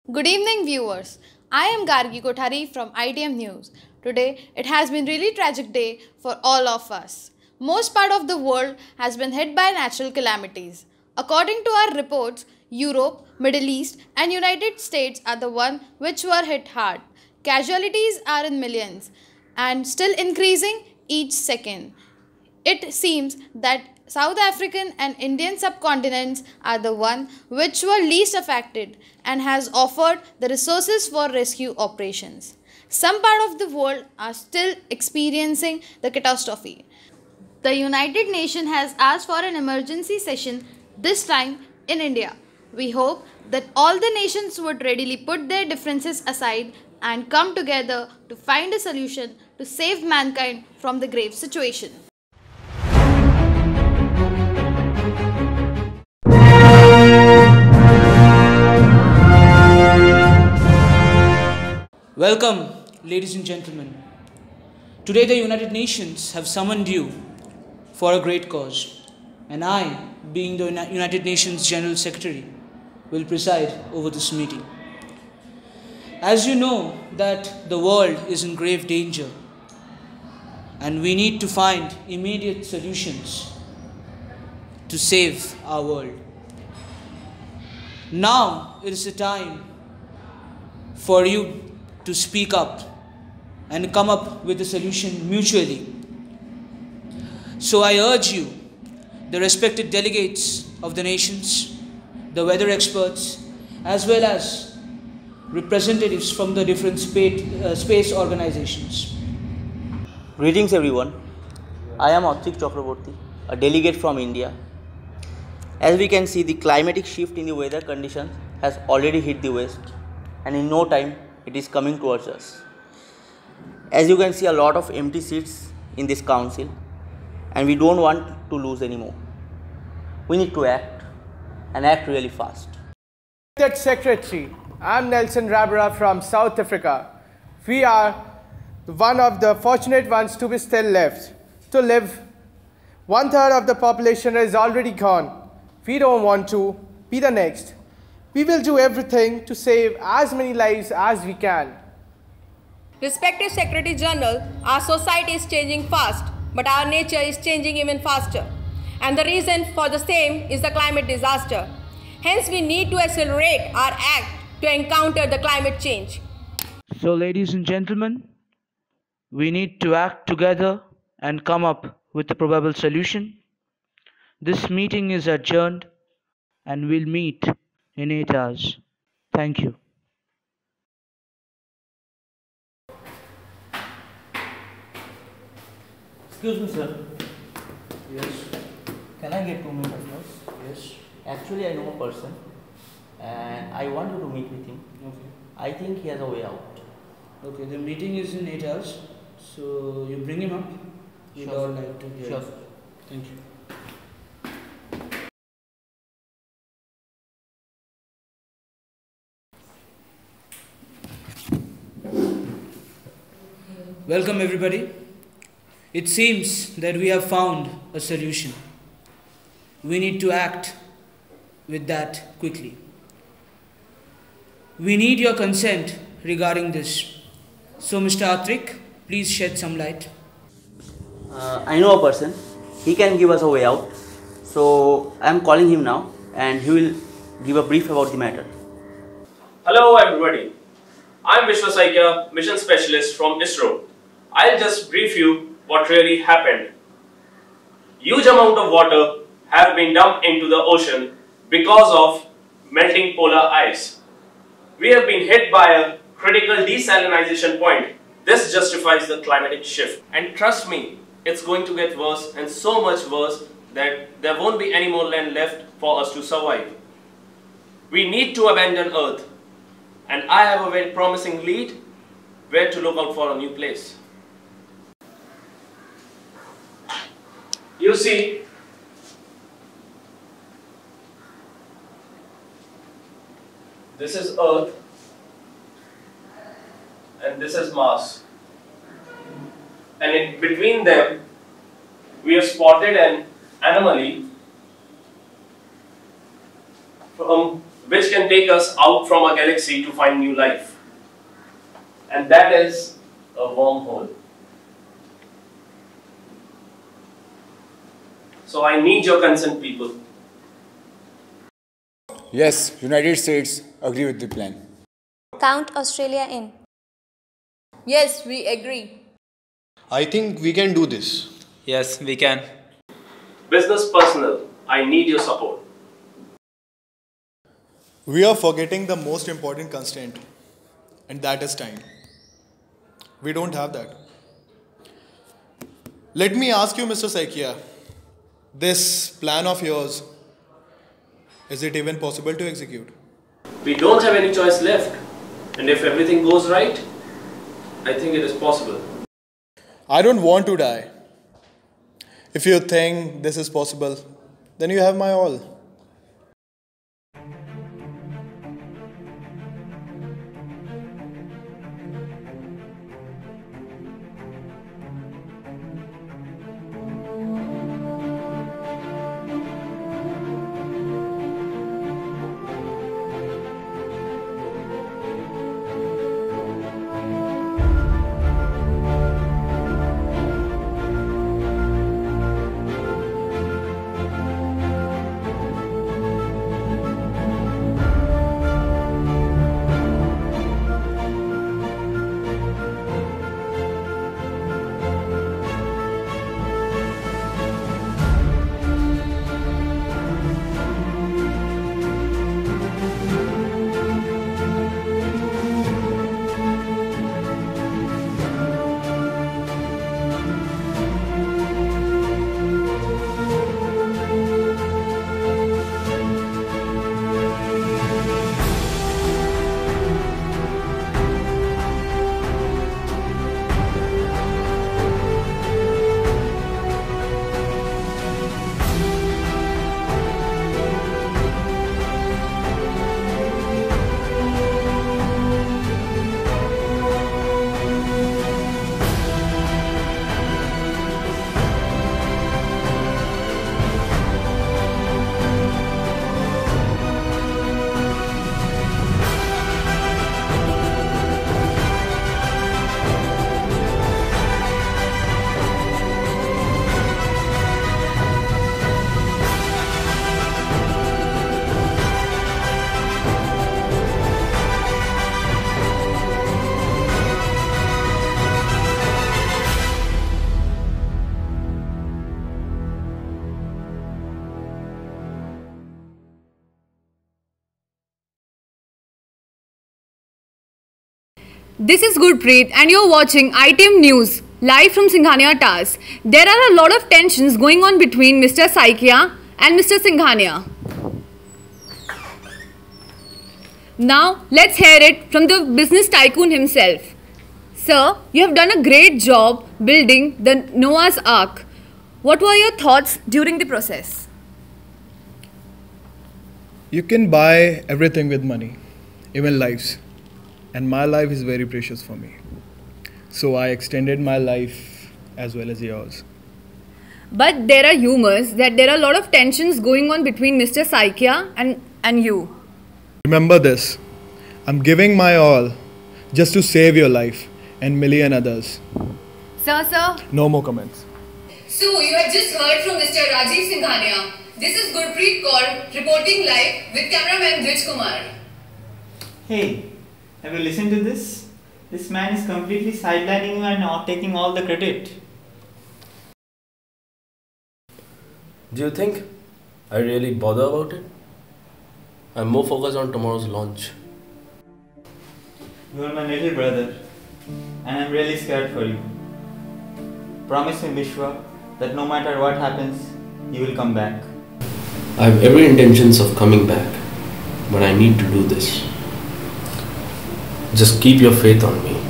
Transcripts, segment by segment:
Good evening, viewers. I am Gargi Kothari from ITM News. Today, it has been really tragic day for all of us. Most part of the world has been hit by natural calamities. According to our reports, Europe, Middle East, and United States are the one which were hit hard. Casualties are in millions and still increasing each second. It seems that South African and Indian subcontinents are the one which were least affected and has offered the resources for rescue operations. Some part of the world are still experiencing the catastrophe. The United Nations has asked for an emergency session this time in India. We hope that all the nations would readily put their differences aside and come together to find a solution to save mankind from the grave situation. Welcome, ladies and gentlemen. Today the United Nations have summoned you for a great cause, and I, being the United Nations General Secretary, will preside over this meeting. As you know that the world is in grave danger, and we need to find immediate solutions to save our world. Now it is the time for you to speak up and come up with a solution mutually. So I urge you, the respected delegates of the nations, the weather experts, as well as representatives from the different space organizations. Greetings everyone. I am Atvik Chakraborty, a delegate from India. As we can see, the climatic shift in the weather conditions has already hit the West, and in no time it is coming towards us. As you can see, a lot of empty seats in this council, and we don't want to lose anymore. We need to act, and act really fast. Secretary, I'm Nelson Rabara from South Africa. We are one of the fortunate ones to be still left to live. 1/3 of the population is already gone. We don't want to be the next. We will do everything to save as many lives as we can. Respected Secretary General, our society is changing fast, but our nature is changing even faster. And the reason for the same is the climate disaster. Hence, we need to accelerate our act to encounter the climate change. So, ladies and gentlemen, we need to act together and come up with a probable solution. This meeting is adjourned and we'll meet in 8 hours. Thank you. Excuse me, sir. Yes. Can I get 2 minutes, please? Yes. Actually, I know a person, and I want you to meet with him. Okay. I think he has a way out. Okay, the meeting is in 8 hours. So you bring him up. We'd all like to hear. Sure, him. sir. Thank you. Welcome everybody. It seems that we have found a solution. We need to act with that quickly. We need your consent regarding this. So Mr. Atrik, please shed some light. I know a person. He can give us a way out. So I am calling him now, and he will give a brief about the matter. Hello everybody. I'm Vishwakarma, mission specialist from ISRO. I'll just brief you what really happened. Huge amount of water have been dumped into the ocean because of melting polar ice. We have been hit by a critical desalinization point. This justifies the climatic shift. And trust me, it's going to get worse, and so much worse that there won't be any more land left for us to survive. We need to abandon Earth. And I have a very promising lead where to look out for a new place. You see, this is Earth and this is Mars. And in between them, we have spotted an anomaly from which can take us out from our galaxy to find new life. And that is a wormhole. So I need your consent, people. Yes, United States agree with the plan. Count Australia in. Yes, we agree. I think we can do this. Yes, we can. Business personnel, I need your support. We are forgetting the most important constraint, and that is time. We don't have that. Let me ask you, Mr. Saikia, this plan of yours, is it even possible to execute? We don't have any choice left. And if everything goes right, I think it is possible. I don't want to die. If you think this is possible, then you have my all. This is Gurpreet and you're watching ITM News live from Singhania Towers. There are a lot of tensions going on between Mr. Saikia and Mr. Singhania. Now let's hear it from the business tycoon himself. Sir, you have done a great job building the Noah's Ark. What were your thoughts during the process? You can buy everything with money, even lives. And my life is very precious for me. So I extended my life as well as yours. But there are rumors that there are a lot of tensions going on between Mr. Saikia and you. Remember this. I'm giving my all just to save your life and million others. Sir. No more comments. So you have just heard from Mr. Rajiv Singhania. This is Gurpreet Kaur reporting live with cameraman Vij Kumar. Hey, have you listened to this? This man is completely sidelining you and not taking all the credit. Do you think I really bother about it? I'm more focused on tomorrow's launch. You are my little brother and I'm really scared for you. Promise me, Vishwa, that no matter what happens, you will come back. I have every intentions of coming back, but I need to do this. Just keep your faith on me.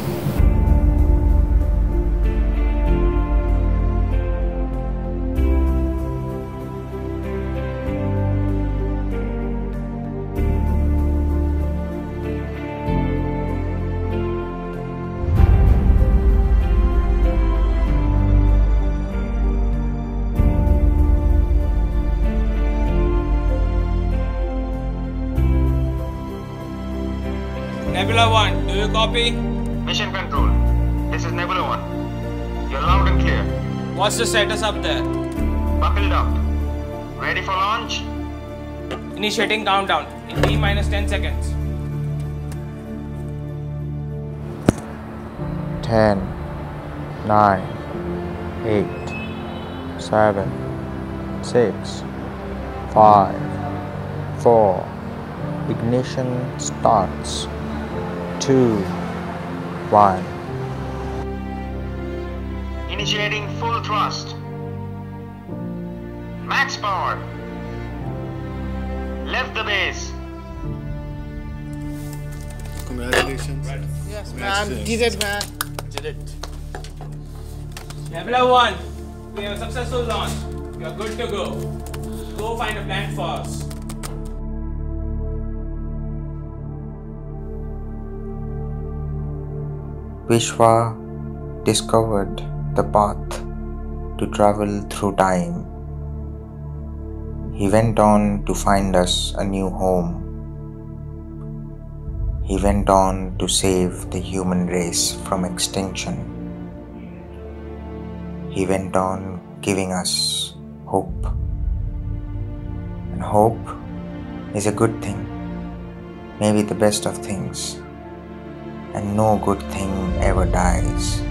Nebula 1, do you copy? Mission Control, this is Nebula 1. You're loud and clear. What's the status up there? Buckled up. Ready for launch? Initiating countdown in T minus 10 seconds. 10, 9, 8, 7, 6, 5, 4. Ignition starts. 2, 1. Initiating full thrust. Max power. Left the base. Congratulations. Yes, man. Did it, man. Did it. Nebula 1, we have a successful launch. You are good to go. Go find a planet for us. Vishwa discovered the path to travel through time. He went on to find us a new home. He went on to save the human race from extinction. He went on giving us hope. And hope is a good thing, maybe the best of things. And no good thing ever dies.